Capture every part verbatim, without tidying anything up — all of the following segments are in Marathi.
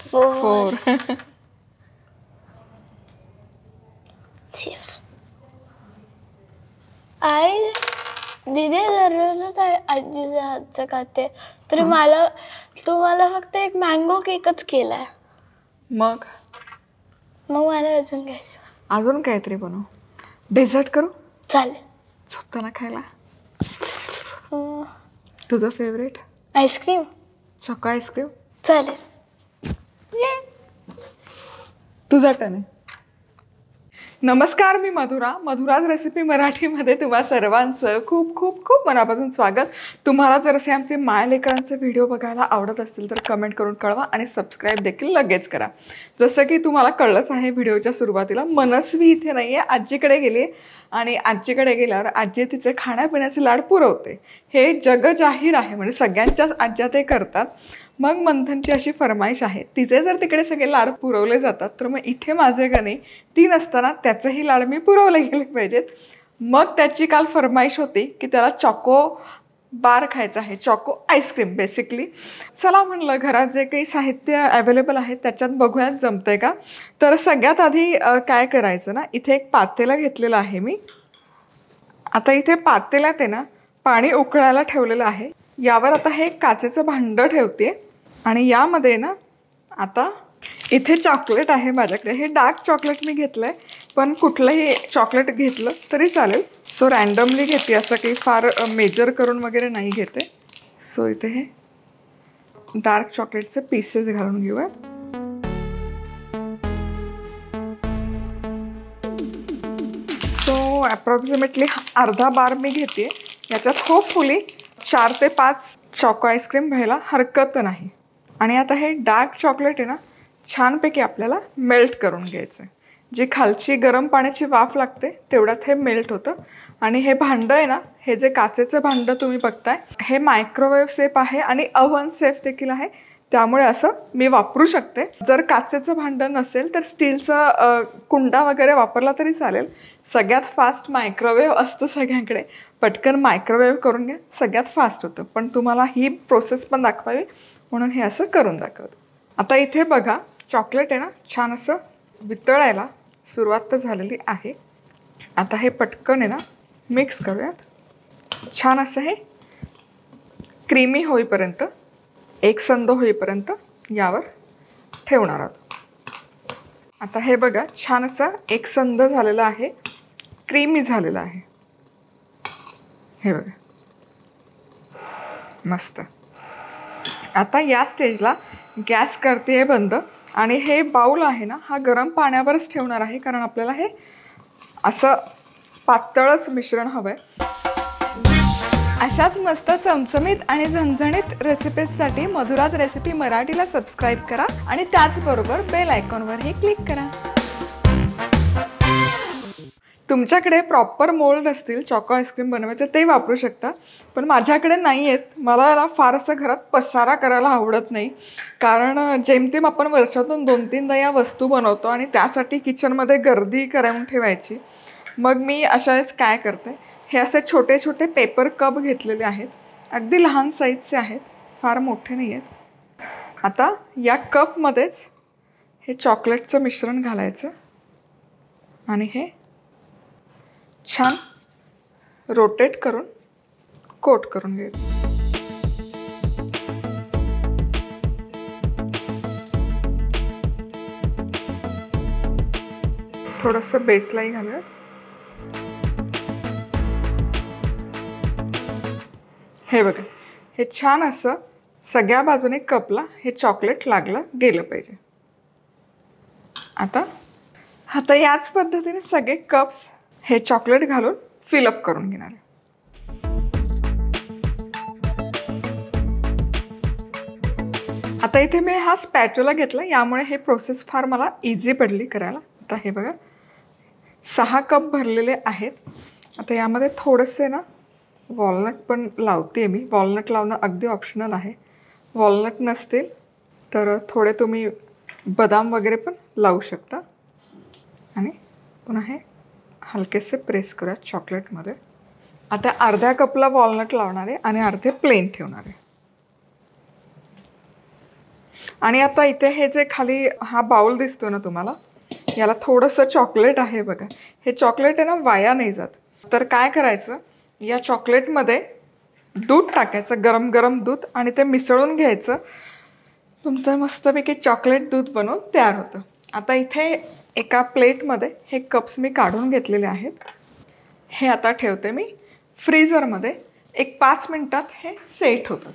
फोर शेफ आई दीदी दररोजच आजीच्या हातचं खाते तरी मला तू मला फक्त एक मँगो केकच केलाय. मग मग मला अजून घ्यायचं. अजून काहीतरी बनव. डेझर्ट करू? चालेल. झोपताना खायला तुझं फेवरेट? आईस्क्रीम. चॉको आईस्क्रीम चालेल. तुझा टर्न आहे. नमस्कार, मी मधुरा. मधुराज रेसिपी मराठीमध्ये तुम्हा सर्वांचं खूप खूप खूप मनापासून स्वागत. तुम्हाला जर असे आमचे मायलेकरांचे व्हिडिओ बघायला आवडत असतील तर कमेंट करून कळवा आणि सबस्क्राईब देखील लगेच करा. जसं की तुम्हाला कळलंच आहे व्हिडिओच्या सुरुवातीला, मनस्वी इथे नाही आहे, आजीकडे गेली आहे आणि आजीकडे गेल्यावर आजी तिचे खाण्यापिण्याचे लाड पुरवते. हे जगजाहीर आहे, म्हणजे सगळ्यांच्याच आज्या ते करतात. मग मंथनची अशी फरमाईश आहे, तिचे जर तिकडे सगळे लाड पुरवले जातात तर मग इथे माझे का नाही, ती नसताना त्याचेही लाड मी पुरवले गेले पाहिजेत. मग त्याची काल फरमाईश होती की त्याला चॉको बार खायचं आहे, चॉको आईस्क्रीम बेसिकली. चला म्हणलं घरात जे काही साहित्य अवेलेबल आहे त्याच्यात बघूयात जमतंय का. तर सगळ्यात आधी काय करायचं ना, इथे एक पातेलं घेतलेलं आहे मी. आता इथे पातेल्यात आहे ना पाणी उकळायला ठेवलेलं आहे. यावर आता हे काचेचं भांडं ठेवते आणि यामध्ये ना आता इथे चॉकलेट आहे माझ्याकडे. हे डार्क चॉकलेट मी घेतलं आहे, पण कुठलंही चॉकलेट घेतलं तरी चालेल. सो रँडमली घेते, असं काही फार मेजर करून वगैरे नाही घेते. सो इथे हे डार्क चॉकलेटचे पीसेस घालून घेऊया. सो ॲप्रॉक्सिमेटली अर्धा बार मी घेते. याच्यात होपफुली चार ते पाच चॉको आईस्क्रीम व्हायला हरकत नाही. आणि आता हे डार्क चॉकलेट आहे ना छानपैकी आपल्याला मेल्ट करून घ्यायचं आहे. जी खालची गरम पाण्याची वाफ लागते तेवढ्यात हे मेल्ट होतं. आणि हे भांडं आहे ना, हे जे काचेचं भांडं तुम्ही बघताय, हे मायक्रोवेव्ह सेफ आहे आणि अव्हन सेफ देखील आहे. त्यामुळे असं मी वापरू शकते. जर काचेचं भांडं नसेल तर स्टीलचं कुंडा वगैरे वापरला तरी चालेल. सगळ्यात फास्ट मायक्रोवेव्ह असतं सगळ्यांकडे, पटकन मायक्रोवेव्ह करून घ्या, सगळ्यात फास्ट होतं. पण तुम्हाला ही प्रोसेस पण दाखवावी म्हणून हे असं करून दाखवतं. आता इथे बघा चॉकलेट आहे ना छान असं वितळायला सुरुवात तर झालेली आहे. आता हे पटकन आहे ना मिक्स करूयात. छान असं हे क्रीमी होईपर्यंत, एकसंध होईपर्यंत यावर ठेवणार आहोत. आता हे बघा छान असं एकसंध झालेलं आहे, क्रीमी झालेलं आहे. हे बघा मस्त. आता या स्टेजला गॅस करते बंद आणि हे बाऊल आहे ना हा गरम पाण्यावरच ठेवणार आहे, कारण आपल्याला हे असं पातळच मिश्रण हवं आहे. अशाच मस्त चमचमीत आणि झणझणीत रेसिपीजसाठी मधुराज रेसिपी मराठीला सबस्क्राईब करा आणि त्याचबरोबर बेल आयकॉनवरही क्लिक करा. तुमच्याकडे प्रॉपर मोल्ड असतील चॉको आईस्क्रीम बनवायचं ते वापरू शकता, पण माझ्याकडे नाही आहेत. मला ना फार असं घरात पसारा करायला आवडत नाही, कारण जेमतेम आपण वर्षातून दोन तीनदा या वस्तू बनवतो आणि त्यासाठी किचनमध्ये गर्दी करून ठेवायची. मग मी अशा वेळेस काय करते, हे असे छोटे छोटे पेपर कप घेतलेले आहेत, अगदी लहान साईजचे आहेत, फार मोठे नाही आहेत. आता या कपमध्येच हे चॉकलेटचं मिश्रण घालायचं आणि हे छान रोटेट करून कोट करून घ्यायचं. थोडंसं बेसलाही घालूयात. हे बघा हे छान असं सगळ्या बाजूने कपला हे चॉकलेट लागलं गेलं पाहिजे. आता आता याच पद्धतीने सगळे कप्स हे चॉकलेट घालून फिलअप करून घेणार. आता इथे मी हा स्पॅच्युला घेतला, यामुळे हे प्रोसेस फार मला इझी पडली करायला. आता हे बघा सहा कप भरलेले आहेत. आता यामध्ये थोडेसे ना वॉलनट पण लावते मी. वॉलनट लावणं अगदी ऑप्शनल आहे. वॉलनट नसतील तर थोडे तुम्ही बदाम वगैरे पण लावू शकता. आणि पुन्हा हे हलकेसे प्रेस करूया चॉकलेटमध्ये. आता अर्ध्या कपला वॉलनट लावणार आहे आणि अर्धे प्लेन ठेवणार आहे. आणि आता इथे हे जे खाली हा बाउल दिसतो ना तुम्हाला, याला थोडंसं चॉकलेट आहे बघा. हे चॉकलेट आहे ना वाया नाही जात. तर काय करायचं, या चॉकलेटमध्ये दूध टाकायचं, गरम गरम दूध, आणि ते मिसळून घ्यायचं. तुमचं मस्तपैकी चॉकलेट दूध बनवून तयार होतं. आता इथे एका प्लेटमध्ये हे कप्स मी काढून घेतलेले आहेत. हे आता ठेवते मी फ्रीझरमध्ये. एक पाच मिनटात हे सेट होतं.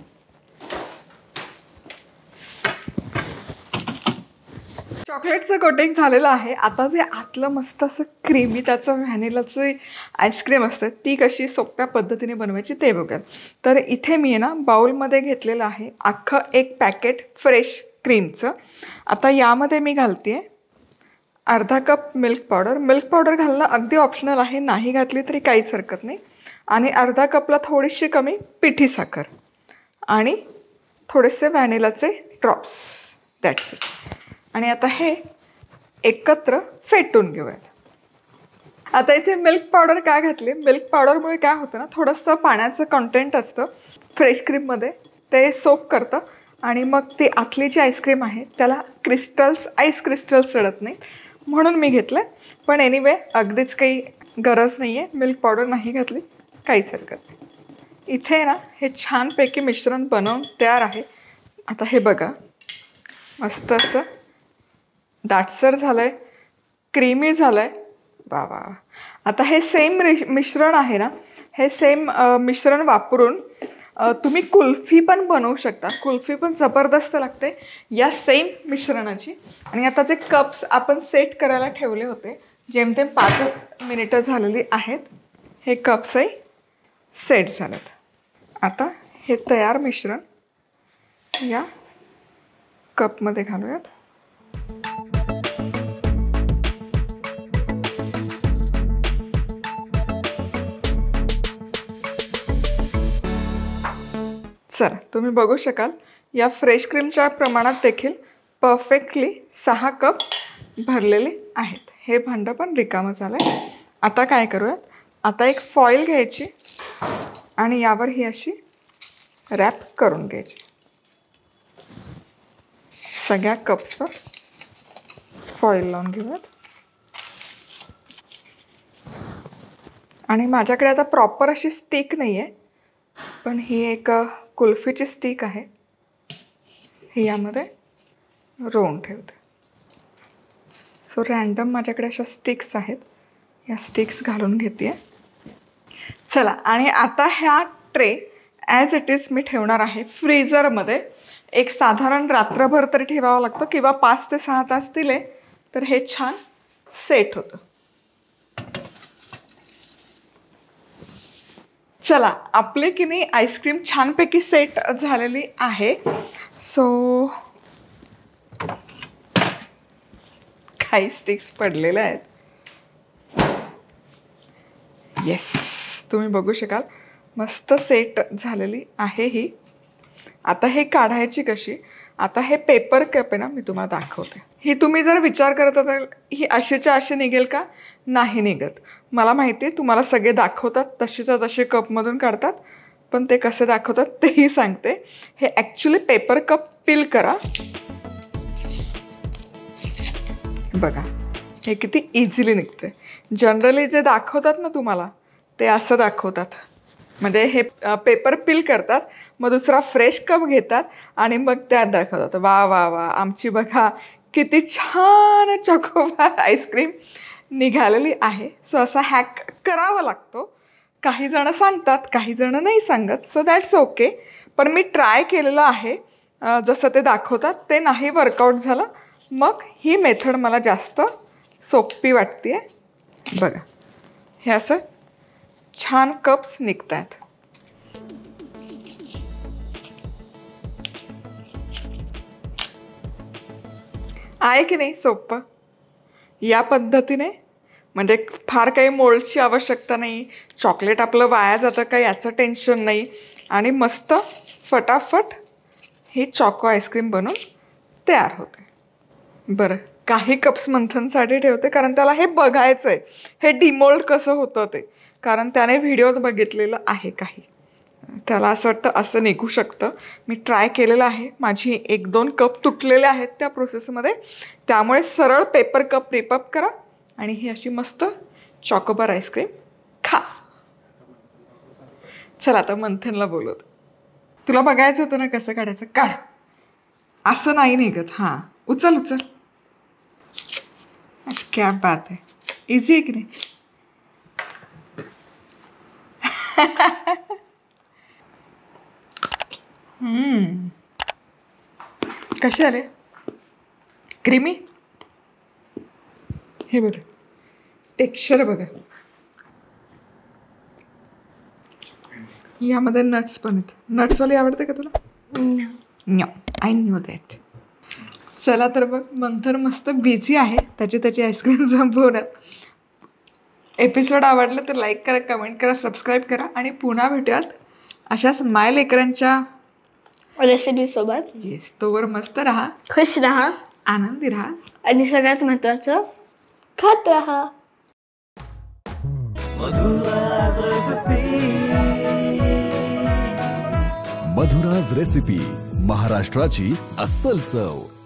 चॉकलेटचं कोटिंग झालेलं आहे. आता जे आतलं मस्त असं क्रीमी त्याचं व्हॅनिलाचं आईस्क्रीम असतं, ती कशी सोप्या पद्धतीने बनवायची ते बघूयात. तर इथे मी आहे ना बाउलमध्ये घेतलेलं आहे अख्खं एक पॅकेट फ्रेश क्रीमचं. आता यामध्ये मी घालते आहे अर्धा cup milk powder. Milk powder घालणं अगदी ऑप्शनल आहे, नाही घातली तरी काहीच हरकत नाही. आणि अर्धा कपला थोडीशी कमी पिठी साखर आणि थोडेसे व्हॅनिलाचे ड्रॉप्स, दॅट्स इट. आणि आता हे एकत्र फेटून घेऊयात. आता इथे मिल्क पावडर काय घातली, मिल्क पावडरमुळे काय होतं ना, थोडंसं पाण्याचं कंटेंट असतं फ्रेश क्रीममध्ये, ते सोप करतं आणि मग ती आतली जी आईस्क्रीम आहे त्याला क्रिस्टल्स, आईस क्रिस्टल्स चढत नाहीत, म्हणून मी घेतलं. पण एनिवे अगदीच काही गरज नाही आहे, मिल्क पावडर नाही घातली काहीच हरकत नाही. इथे ना हे छानपैकी मिश्रण बनवून तयार आहे. आता हे बघा, मस्त असं दाटसर झालं आहे, क्रीमी झालं आहे. वा वा. आता हे सेम मिश्रण आहे ना, हे सेम मिश्रण वापरून तुम्ही कुल्फी पण बनवू शकता. कुल्फी पण जबरदस्त लागते या सेम मिश्रणाची. आणि आता जे कप्स आपण सेट करायला ठेवले होते, जेमतेम पाचच मिनिटं झालेली आहेत, हे कप्सही सेट झालेत. आता हे तयार मिश्रण या कपमध्ये घालूयात. चला, तुम्ही बघू शकाल या फ्रेश क्रीमच्या प्रमाणात देखील परफेक्टली सहा कप भरलेले आहेत. हे भांडं पण रिकामं झालं आहे. आता काय करूयात, आता एक फॉईल घ्यायची आणि यावर ही अशी रॅप करून घ्यायची. सगळ्या कप्सवर फॉईल लावून घेऊयात. आणि माझ्याकडे आता प्रॉपर अशी स्टिक नाही आहे, पण ही एक कुल्फीची स्टिक आहे, ही यामध्ये रोवून ठेवते. सो रँडम माझ्याकडे अशा स्टिक्स आहेत, या स्टिक्स घालून घेते आहे. चला, आणि आता ह्या ट्रे ॲज इट इज मी ठेवणार आहे फ्रीझरमध्ये. एक साधारण रात्रभर तरी ठेवावं लागतं, किंवा पाच ते सहा तास दिले तर हे छान सेट होतं. चला, आपले की नाही आईस्क्रीम छानपैकी सेट झालेली आहे. सो काही स्टिक्स पडलेल्या आहेत. येस, तुम्ही बघू शकाल मस्त सेट झालेली आहे ही. आता हे काढायची कशी, आता हे पेपर कप आहे ना, मी तुम्हाला दाखवते. ही तुम्ही जर विचार करत असाल ही अशीच्या अशी निघेल का, नाही निघत. मला माहिती आहे तुम्हाला सगळे दाखवतात तशीच्या तसे कपमधून काढतात, पण ते कसे दाखवतात तेही सांगते. हे ॲक्च्युली पेपर कप पील करा. बघा हे किती इझिली निघते. जनरली जे दाखवतात ना तुम्हाला ते असं दाखवतात, म्हणजे हे पेपर पील करतात, मग दुसरा फ्रेश कप घेतात आणि मग त्यात दाखवतात. वा वा वा, आमची बघा किती छान चॉकोबार आईस्क्रीम निघालेली आहे. सो असा हॅक करावा लागतो. काही जण सांगतात, काही जण नाही सांगत, सो दॅट्स ओके. पण मी ट्राय केलेलं आहे, जसं ते दाखवतात ते नाही वर्कआउट झालं, मग ही मेथड मला जास्त सोपी वाटते आहे. बघा हे असं छान कप्स निघत आहेत. आहे की नाही सोपं. या पद्धतीने म्हणजे फार काही मोल्डची आवश्यकता नाही, चॉकलेट आपलं वाया जातं का याचं टेन्शन नाही, आणि मस्त फटाफट ही चॉको आईस्क्रीम बनवून तयार होते. बरं, काही कप्स मंथनसाठी ठेवते, कारण त्याला हे बघायचं आहे हे डिमोल्ड कसं होतं ते, कारण त्याने व्हिडिओत बघितलेलं आहे काही. त्याला असं वाटतं असं निघू शकतं. मी ट्राय केलेलं आहे, माझी एक दोन कप तुटलेले आहेत त्या प्रोसेसमध्ये. त्यामुळे सरळ पेपर कप रिपअप करा आणि ही अशी मस्त चॉकोबार आईस्क्रीम खा. चला आता मंथनला बोलवत. तुला बघायचं होतं ना कसं काढायचं, काढ. असं नाही निघत. हां उचल उचल. क्या बात आहे, इझी आहे की नाही. कसे आले, क्रीमी. हे बघा टेक्स्चर बघा. यामध्ये नट्स पण आहेत. नट्सवाली आवडते का तुला? No, I knew that. चला तर बघ, मंथन मस्त बिझी आहे त्याची त्याची आईस्क्रीम संपवण्यात. एपिसोड आवडला तर लाईक करा, कमेंट करा, सबस्क्राईब करा आणि पुन्हा भेटूयात अशाच माय लेकरांच्या रेसिपी सोबत. येस, तोवर मस्त राहा, खुश राहा, आनंदी राहा आणि सगळ्यात महत्वाचं खात राहा. मधुराज रेसिपी, महाराष्ट्राची अस्सल चव.